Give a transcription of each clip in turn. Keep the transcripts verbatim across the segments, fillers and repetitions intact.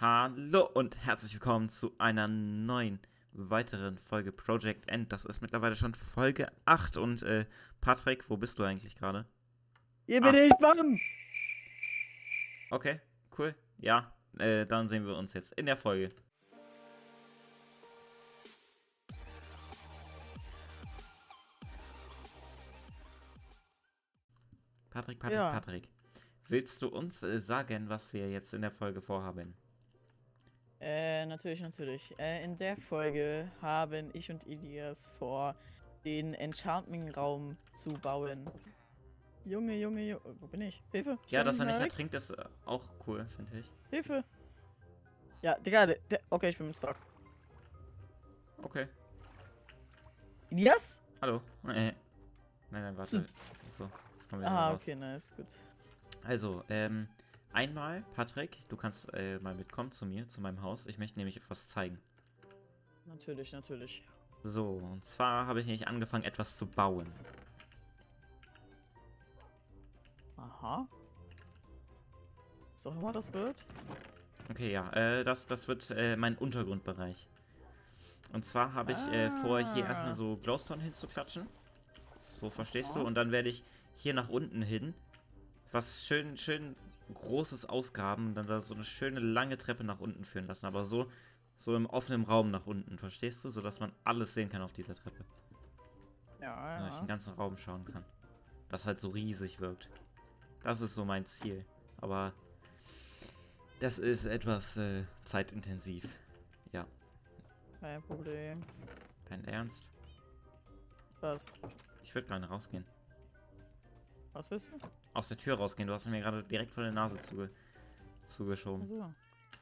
Hallo und herzlich willkommen zu einer neuen, weiteren Folge Project End. Das ist mittlerweile schon Folge acht und äh, Patrick, wo bist du eigentlich gerade? Hier bin ich, Bam! Okay, cool. Ja, äh, dann sehen wir uns jetzt in der Folge. Patrick, Patrick, Ja. Patrick. Willst du uns äh, sagen, was wir jetzt in der Folge vorhaben? Äh, natürlich, natürlich. Äh, in der Folge haben ich und Elias vor, den Enchanting-Raum zu bauen. Junge, Junge, Junge. Wo bin ich? Hilfe? Ja, dass er Schnell nicht weg. ertrinkt, ist äh, auch cool, finde ich. Hilfe! Ja, Digga, der, der, okay, ich bin mit Stock. Okay. Elias? Hallo. Äh, nein, nein, warte. So, jetzt kommen wir wieder Ah, raus. okay, nice, gut. Also, ähm, einmal, Patrick, du kannst äh, mal mitkommen zu mir, zu meinem Haus. Ich möchte nämlich etwas zeigen. Natürlich, natürlich. So, und zwar habe ich nämlich angefangen, etwas zu bauen. Aha. Was auch immer das wird. Okay, ja, äh, das, das wird äh, mein Untergrundbereich. Und zwar habe ich äh, vor, hier erstmal Ah. so Glowstone hinzuklatschen. So, verstehst Aha. du? Und dann werde ich hier nach unten hin was schön, schön Großes ausgraben und dann da so eine schöne lange Treppe nach unten führen lassen. Aber so, so im offenen Raum nach unten, verstehst du? So dass man alles sehen kann auf dieser Treppe. Ja, Dass ich den ja. ganzen Raum schauen kann. Das halt so riesig wirkt. Das ist so mein Ziel. Aber das ist etwas äh, zeitintensiv. Ja. Kein Problem. Dein Ernst? Was? Ich würde mal rausgehen. Was willst du? Aus der Tür rausgehen. Du hast mir gerade direkt vor der Nase zuge zugeschoben. So.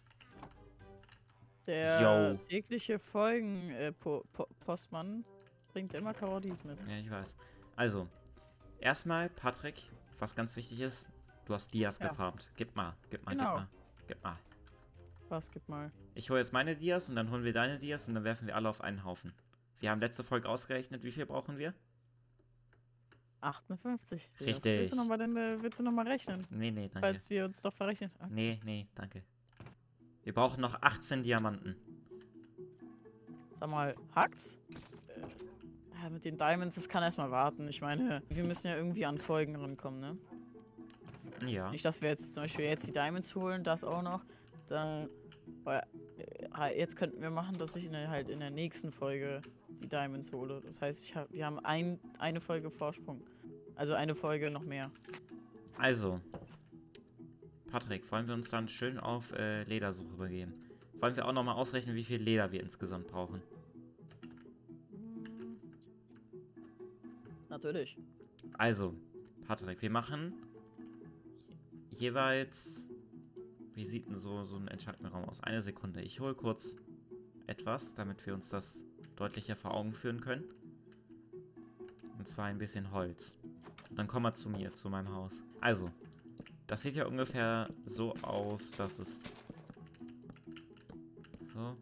Der Yo. tägliche Folgen äh, po po Postmann bringt immer Karotis mit. Ja, ich weiß. Also, erstmal, Patrick, was ganz wichtig ist, du hast Dias Ja. gefarmt. Gib mal, gib mal, Genau. gib mal, gib mal. Was, gib mal. Ich hole jetzt meine Dias und dann holen wir deine Dias und dann werfen wir alle auf einen Haufen. Wir haben letzte Folge ausgerechnet, wie viel brauchen wir? achtundfünfzig. Yes. Richtig. Willst du nochmal willst du noch mal rechnen? Nee, nee, danke. Falls wir uns doch verrechnet haben. Nee, nee, danke. Wir brauchen noch achtzehn Diamanten. Sag mal, hackt's? Äh, mit den Diamonds, das kann erstmal warten. Ich meine, wir müssen ja irgendwie an Folgen rankommen, ne? Ja. Nicht, dass wir jetzt zum Beispiel jetzt die Diamonds holen, das auch noch. Dann, weil, äh, jetzt könnten wir machen, dass ich in der, halt in der nächsten Folge die Diamonds hole. Das heißt, ich hab, wir haben ein, eine Folge Vorsprung. Also eine Folge noch mehr. Also, Patrick, wollen wir uns dann schön auf äh, Ledersuche begeben? Wollen wir auch nochmal ausrechnen, wie viel Leder wir insgesamt brauchen? Natürlich. Also, Patrick, wir machen jeweils... Wie sieht denn so, so ein Enchanting-Raum aus? Eine Sekunde. Ich hole kurz etwas, damit wir uns das deutlicher vor Augen führen können. Und zwar ein bisschen Holz. Und dann komm mal zu mir, zu meinem Haus. Also, das sieht ja ungefähr so aus, dass es... So.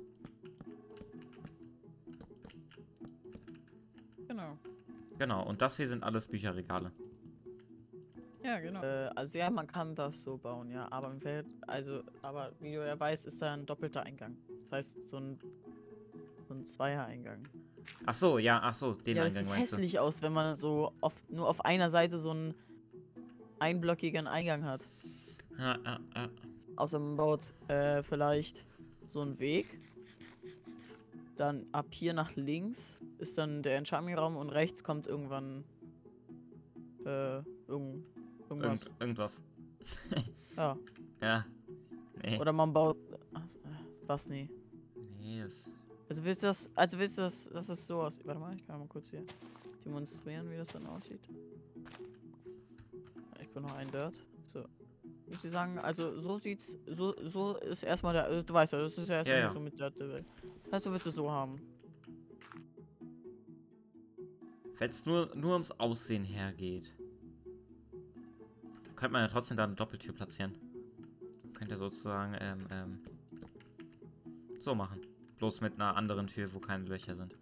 Genau. Genau, und das hier sind alles Bücherregale. Ja, genau. Äh, also ja, man kann das so bauen, ja. Aber im Feld, also, aber wie du ja weißt, ist da ein doppelter Eingang. Das heißt, so ein, so ein Zweier-Eingang. Ach so, ja, ach so, den Ja, das Eingang sieht meinst du? hässlich aus, wenn man so oft nur auf einer Seite so einen einblockigen Eingang hat. Ja, ja, ja. Außer man baut äh, vielleicht so einen Weg. Dann ab hier nach links ist dann der Enchanting-Raum und rechts kommt irgendwann äh, irgend, irgendwas. Irgend, irgendwas. Ja. Ja. Nee. Oder man baut. Ach, was? Nee. Nee, das... Also willst du das. Also willst du das. Das ist so aus. Warte mal, ich kann mal kurz hier demonstrieren, wie das dann aussieht. Ich bin noch ein Dirt. So. Ich würde sagen, also so sieht's. So, so ist erstmal der. Also, du weißt ja, das ist ja erstmal Ja, ja. so mit Dirt. Das heißt, du willst es so haben. Wenn es nur, nur ums Aussehen hergeht, könnte man ja trotzdem da eine Doppeltür platzieren. Könnt ihr sozusagen ähm, ähm, so machen. Bloß mit einer anderen Tür, wo keine Löcher sind.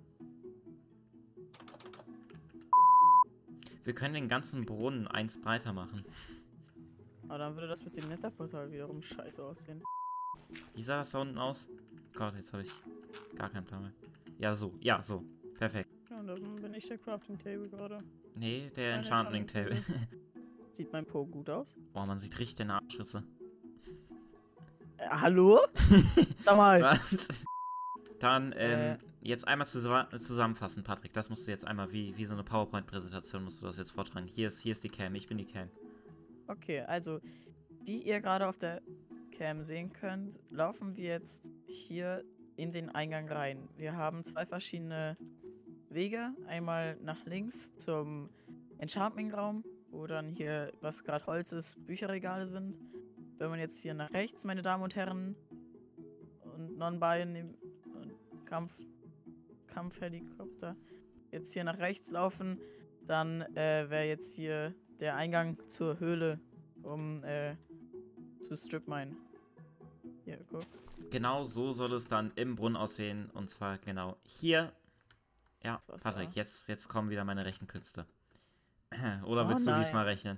Wir können den ganzen Brunnen eins breiter machen. Aber dann würde das mit dem Netherportal wiederum scheiße aussehen. Wie sah das da unten aus? Gott, jetzt habe ich gar keinen Plan mehr. Ja, so. Ja, so. Perfekt. Ja, und da bin ich der Crafting Table gerade. Nee, der Meine Enchanting Enchanting Table. Sieht mein Po gut aus? Boah, man sieht richtig den Arschritze. Äh, hallo? Sag mal. Was? Dann, ähm, Äh. jetzt einmal zusa zusammenfassen, Patrick. Das musst du jetzt einmal, wie, wie so eine PowerPoint-Präsentation, musst du das jetzt vortragen. Hier ist, hier ist die Cam, ich bin die Cam. Okay, also, wie ihr gerade auf der Cam sehen könnt, laufen wir jetzt hier in den Eingang rein. Wir haben zwei verschiedene Wege. Einmal nach links zum Enchantment-Raum, wo dann hier, was gerade Holz ist, Bücherregale sind. Wenn man jetzt hier nach rechts, meine Damen und Herren, und Non-Bion und Kampf, Kampfhelikopter, jetzt hier nach rechts laufen, dann äh, wäre jetzt hier der Eingang zur Höhle, um äh, zu Strip Mine. Hier, guck. Genau so soll es dann im Brunnen aussehen. Und zwar genau hier. Ja, Das war's Patrick, da. jetzt, jetzt kommen wieder meine Rechenkünste. Oder Oh willst du nein. diesmal rechnen?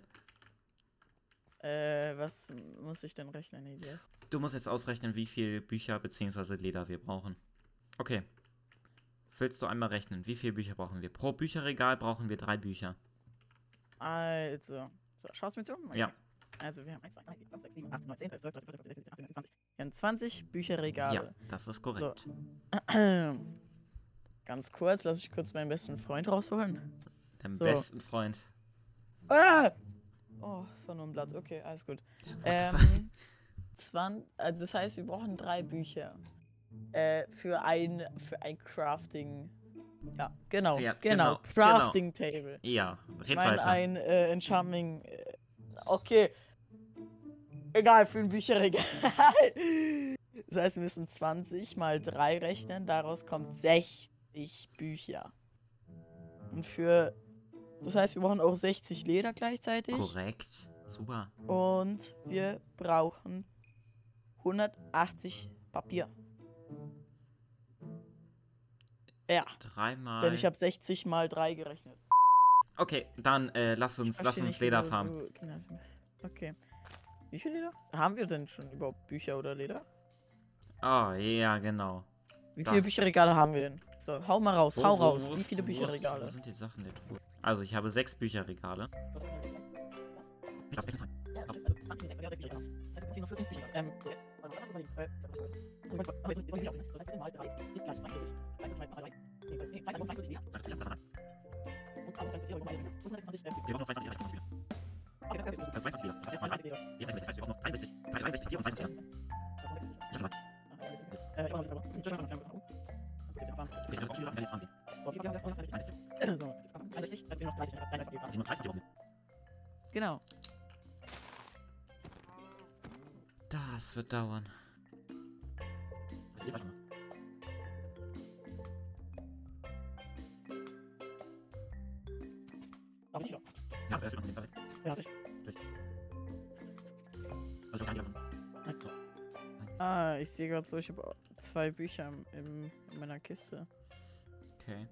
Äh, was muss ich denn rechnen? Nee, yes. Du musst jetzt ausrechnen, wie viel Bücher bzw. Leder wir brauchen. Okay. Willst du einmal rechnen, wie viele Bücher brauchen wir? Pro Bücherregal brauchen wir drei Bücher. Also, so, schaust du mir zu? Okay. Ja. Also, wir haben eins, zwei, drei, vier, fünf, sechs, sieben, acht, neun, zehn, elf, zwölf, dreizehn, vierzehn, fünfzehn, sechzehn, zwanzig. Wir haben zwanzig Bücherregale. Ja, das ist korrekt. So. Ganz kurz, lass ich kurz meinen besten Freund rausholen. Dein So. besten Freund. Ah! Oh, das war nur ein Blatt. Okay, alles gut. Ähm, zwanzig, also das heißt, wir brauchen drei Bücher. Äh, für ein, für ein Crafting. Ja, genau, Ja, genau. genau, Crafting Table. Ja, Ich red meine, weiter. ein äh, Enchanting. Äh, okay. Egal, für ein Bücherregal. Das heißt, wir müssen zwanzig mal drei rechnen. Daraus kommt sechzig Bücher. Und für. Das heißt, wir brauchen auch sechzig Leder gleichzeitig. Korrekt. Super. Und wir brauchen hundertachtzig Papier. Ja, Dreimal. denn ich habe sechzig mal drei gerechnet. Okay, dann äh, lass uns, Ich lass verstehe uns nicht, Leder wieso farmen. du Gymnasium bist. Okay. Wie viel Leder? Haben wir denn schon überhaupt Bücher oder Leder? Oh, ja, genau. Wie Da. viele Bücherregale haben wir denn? So, hau mal raus, Wo- hau wo- raus. wo Wie ist- viele wo ist- Bücherregale? Wo sind die Sachen der Truhe? Also, ich habe sechs Bücherregale. Ich habe sechsundzwanzig. Ja, also, sag mir sechs, wir haben sechs Bücherregale. Das heißt, wir müssen nur vierzehn Bücher. Ähm, so jetzt. Warte mal, was soll ich? Äh, also, jetzt muss ich Bücher aufnehmen. Das heißt, mal drei ist gleich zweiundvierzig. zweiundvierzig mal drei. Nee, nee, zweiundvierzig Leder. zweiundvierzig, ja, das war Und zweiundvierzig Leder, und hundertsechsundzwanzig Wir brauchen noch zweiundzwanzig Leder. Okay, okay, Also zweiundzwanzig Leder. Das ist jetzt mal drei. Leder. Ja, das heißt, wir brauchen noch dreiundsechzig. dreiundsechzig Papier und zweiundzwanzig Leder. Ich hab schon mal. Äh, ich brauche noch das Server. Ich brauche noch das Server. Okay, ich hab auch Leder. Ja, jetzt fahren wir. So, wie viel haben wir? einunddreißig. So, jetzt kommen einundsechzig, das sind noch dreißig, dreiunddreißig Papier. Okay, nur dreißig Papier brauchen wir. Genau. Das wird dauern. Okay, warte mal. Aber nicht wieder. Ja, das wird noch in den Zeit. Ja, sich. Also, ich habe So. Ah, ich sehe gerade so, ich habe zwei Bücher im, im, in meiner Kiste. Okay.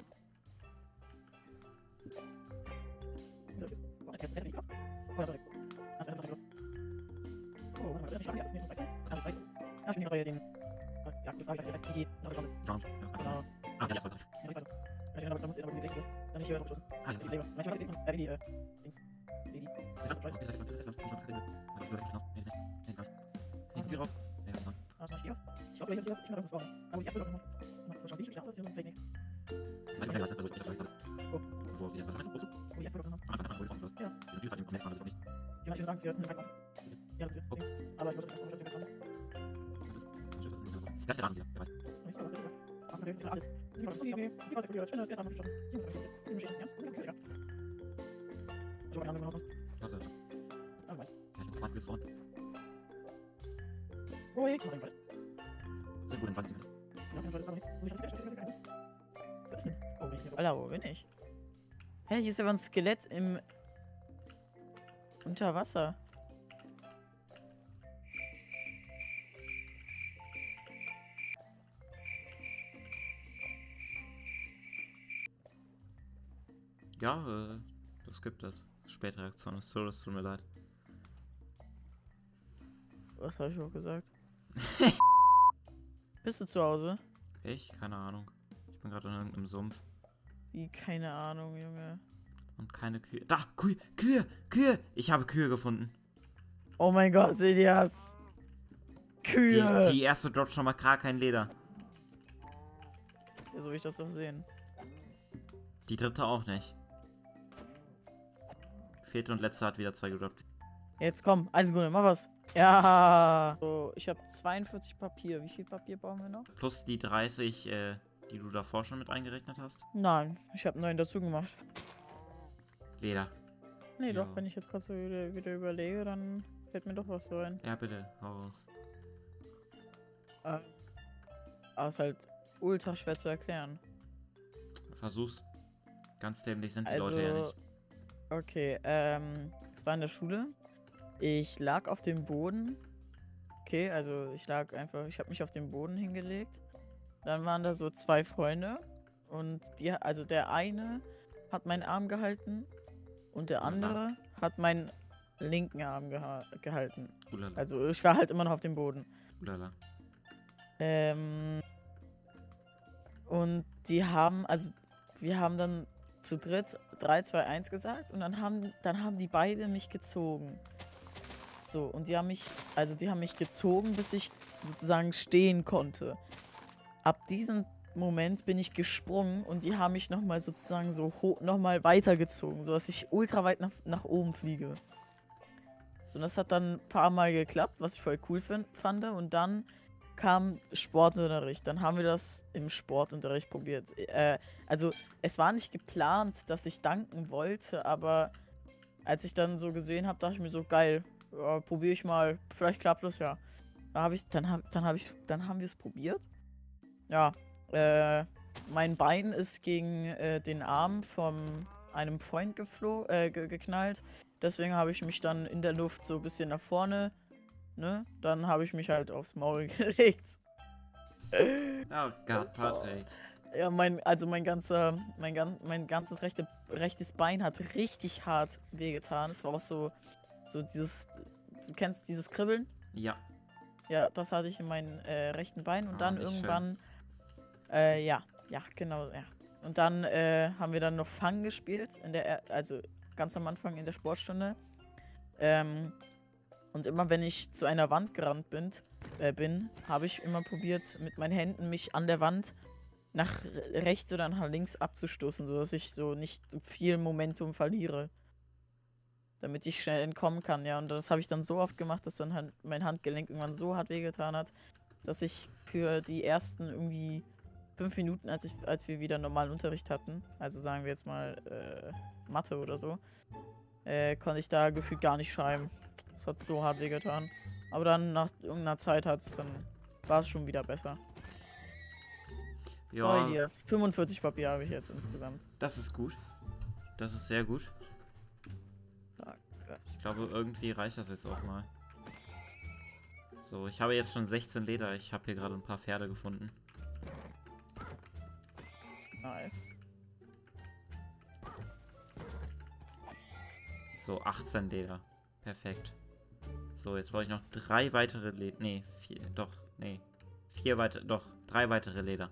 So, okay, das ist oh, sorry. Das ist einfach oh, warte mal, ich habe erst mir Zeit. Also Zeit. Ja, ich bin hier den. Ja, die Frage ist, das heißt, die, also kommt. Brown. Genau. Ah, ja, das war gut. Ja, ich weiß doch. Ja, ich aber da muss ich aber die Weg, dann nicht hier aufstoßen. Ah, ja. Die Leber. Manchmal ist es äh, wie die, äh, Dings. Wie die. Das ist okay, das ist das ist das ist das ist das ist noch. Nee, nee, nee. Nee, ist hier drauf. Ja, genau. Ah, das mach ich aus. Ich hoffe, ich mache das vorne. Aber die erste Folge noch. Mal schauen, wie ich mich habe, das ist ja so ein Fake. Das ist einfach also ich das alles. Oh. Wo die erste Wozu? Oh, die erste Folge noch. Am Anfang wo ist das? Ja. Die Videos im Moment also nicht. Ich würde sagen, sie hört nicht was. Ja, das ist gut. Aber ich würde das nicht sagen. Das ist das ist so. Ich dachte daran wieder. Ja, weiß. Ich sag, das ist ja. Ach, wir sind alles. Die war die Idee. Die war sehr gut. Schön, dass ihr dran geschossen. Die sind geschossen. Die sind geschossen. Ja, das ist ganz gut. Ich habe einen anderen Warte. Ah, weiß. Ja, ich muss zwanzig bis vorne. Oh, ich mach den Fall. Sehr gut, im Wand sind wir. Ja, den Fall ist aber nicht. Oh, ich hab das ganz ganz Oh, bin ich hier. Alter, wo bin ich? Hä, hier ist aber ein Skelett im unter Wasser. Ja, äh, das gibt es. Spätreaktion ist so, das tut mir leid. Was habe ich auch gesagt? Bist du zu Hause? Ich? Keine Ahnung. Ich bin gerade in irgendeinem Sumpf. Wie, keine Ahnung, Junge. Und keine Kühe. Da! Kühe! Kühe! Kühe! Ich habe Kühe gefunden. Oh mein Gott, Elias. Die, Kühe! die erste droppt schon mal gar kein Leder. Ja, so will ich das doch sehen. Die dritte auch nicht. Vierte und letzte hat wieder zwei gedroppt. Jetzt komm, Eisengründe, mach was. Ja. So, ich habe zweiundvierzig Papier. Wie viel Papier brauchen wir noch? Plus die dreißig, äh, die du davor schon mit eingerechnet hast. Nein, ich habe neun dazu gemacht. Leder. Nee, Ja. doch, wenn ich jetzt gerade so wieder, wieder überlege, dann fällt mir doch was so ein. Ja, bitte. Hau raus. Äh, aber ist halt ultra schwer zu erklären. Versuch's. Ganz dämlich sind die Also, Leute ja nicht. okay, ähm, es war in der Schule. Ich lag auf dem Boden. Okay, also ich lag einfach, ich habe mich auf den Boden hingelegt. Dann waren da so zwei Freunde. Und die, also der eine hat meinen Arm gehalten und der andere hat meinen linken Arm geha gehalten. Ulala. Also ich war halt immer noch auf dem Boden. Ulala. Ähm, und die haben, also wir haben dann zu dritt drei, zwei, eins gesagt und dann haben, dann haben die beide mich gezogen. So, und die haben mich, also die haben mich gezogen, bis ich sozusagen stehen konnte. Ab diesem Moment bin ich gesprungen und die haben mich nochmal sozusagen so hoch, nochmal weitergezogen, sodass ich ultra weit nach, nach oben fliege. So, und das hat dann ein paar Mal geklappt, was ich voll cool find, fand. Und dann kam Sportunterricht. Dann haben wir das im Sportunterricht probiert. Äh, also, es war nicht geplant, dass ich danken wollte, aber als ich dann so gesehen habe, dachte ich mir so, geil, ja, probiere ich mal, vielleicht klappt das ja. Da habe ich, dann hab, dann habe ich, dann haben wir es probiert. Ja, äh, mein Bein ist gegen äh, den Arm von einem Freund gefloh, äh, ge geknallt. Deswegen habe ich mich dann in der Luft so ein bisschen nach vorne, ne? Dann habe ich mich halt aufs Maul gelegt. Oh Gott, Patrick. Ja, mein, also mein ganzer, mein, gan mein ganzes rechte, rechtes Bein hat richtig hart wehgetan. Es war auch so, so dieses, du kennst dieses Kribbeln? Ja. Ja, das hatte ich in meinem äh, rechten Bein und Ah, dann nicht irgendwann, äh, ja, ja, genau, ja. Und dann äh, haben wir dann noch Fang gespielt, in der, er also ganz am Anfang in der Sportstunde. Ähm, und immer wenn ich zu einer Wand gerannt bin, äh, bin, habe ich immer probiert, mit meinen Händen mich an der Wand nach rechts oder nach links abzustoßen, sodass ich so nicht viel Momentum verliere. Damit ich schnell entkommen kann, ja. Und das habe ich dann so oft gemacht, dass dann halt mein Handgelenk irgendwann so hart wehgetan hat, dass ich für die ersten irgendwie fünf Minuten, als, ich, als wir wieder normalen Unterricht hatten, also sagen wir jetzt mal äh, Mathe oder so, äh, konnte ich da gefühlt gar nicht schreiben. Das hat so hart wehgetan. Aber dann nach irgendeiner Zeit hat es dann, war es schon wieder besser. So, Ja, Elias. fünfundvierzig Papier habe ich jetzt insgesamt. das ist gut. Das ist sehr gut. Ich glaube, irgendwie reicht das jetzt auch mal. So, ich habe jetzt schon sechzehn Leder. Ich habe hier gerade ein paar Pferde gefunden. Nice. So, achtzehn Leder. Perfekt. So, jetzt brauche ich noch drei weitere Leder. Nee, vier, doch, nee. Vier weitere, doch, drei weitere Leder.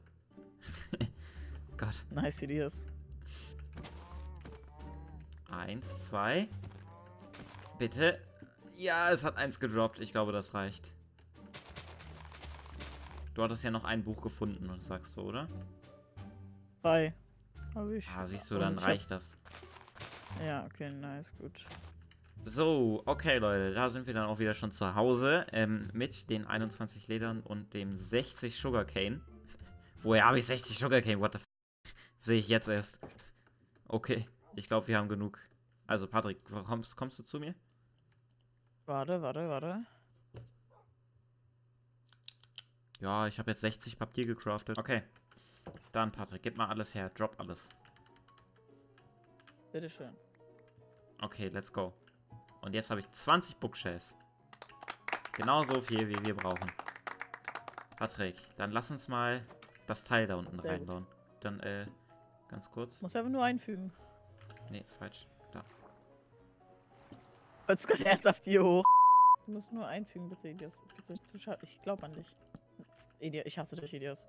Gott. Nice, Elias. Eins, zwei. Bitte. Ja, es hat eins gedroppt. Ich glaube, das reicht. Du hattest ja noch ein Buch gefunden, sagst du, oder? Drei. Habe ich. Ah, siehst du, Und dann ich hab- reicht das. Ja, okay, nice, gut. So, okay, Leute, da sind wir dann auch wieder schon zu Hause ähm, mit den einundzwanzig Ledern und dem sechzig Sugarcane. Woher habe ich sechzig Sugarcane? What the f... Sehe ich jetzt erst. Okay, ich glaube, wir haben genug. Also, Patrick, kommst, kommst du zu mir? Warte, warte, warte. Ja, ich habe jetzt sechzig Papier gecraftet. Okay, dann, Patrick, gib mal alles her. Drop alles. Bitteschön. Okay, let's go. Und jetzt habe ich zwanzig Bookshelves. Genauso viel, wie wir brauchen. Patrick, dann lass uns mal das Teil da unten Sehr reinbauen. Dann, äh, ganz kurz. Muss einfach nur einfügen. Nee, falsch. Da. Wolltest du gerade ernsthaft hier hoch? Du musst nur einfügen, bitte, Elias. Bitte, du scha ich glaube an dich. Elias, ich hasse dich, Elias.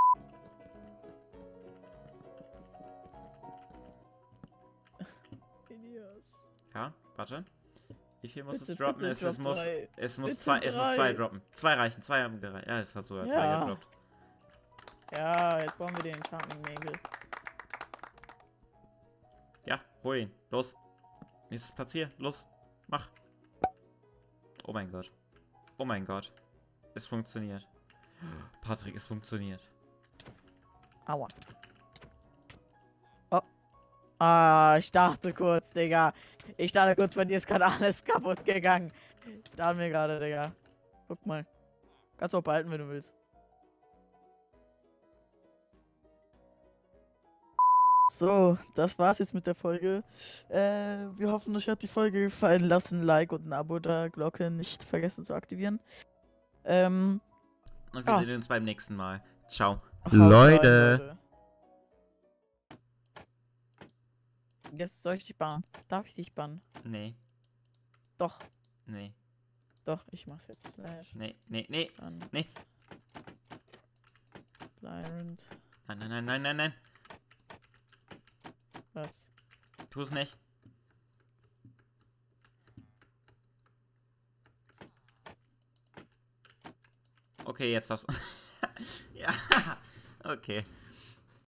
Elias. Ja, warte. Wie viel muss Bitte, es droppen? bitte, es, es, drop muss, drei. es, muss Bitte zwei, es muss zwei drei. droppen. Zwei reichen, zwei haben gereicht. Ja, es hat sogar Ja. drei gedroppt. Ja, jetzt bauen wir den Enchanting-Nägel. Ja, hol ihn. Los. Jetzt platzier. Los. Mach. Oh mein Gott. Oh mein Gott. Es funktioniert. Patrick, es funktioniert. Aua. Oh. Ah, ich dachte kurz, Digga. Ich dachte kurz, bei dir ist gerade alles kaputt gegangen. Ich dachte mir gerade, Digga. Guck mal. Kannst du auch behalten, wenn du willst. So, das war's jetzt mit der Folge. Äh, wir hoffen, euch hat die Folge gefallen. Lasst ein Like und ein Abo da. Glocke nicht vergessen zu aktivieren. Ähm, Und wir Ah. sehen uns beim nächsten Mal. Ciao. haut Leute. rein, Leute. Jetzt soll ich dich bannen. Darf ich dich bannen? Nee, Doch, nee, doch, ich mach's jetzt. Slash nee, nee, nee. ban. Nee. Tyrant. Nein, nein, nein, nein, nein, nein. Was? Tu es nicht. Okay, jetzt darfst du. Ja. Okay.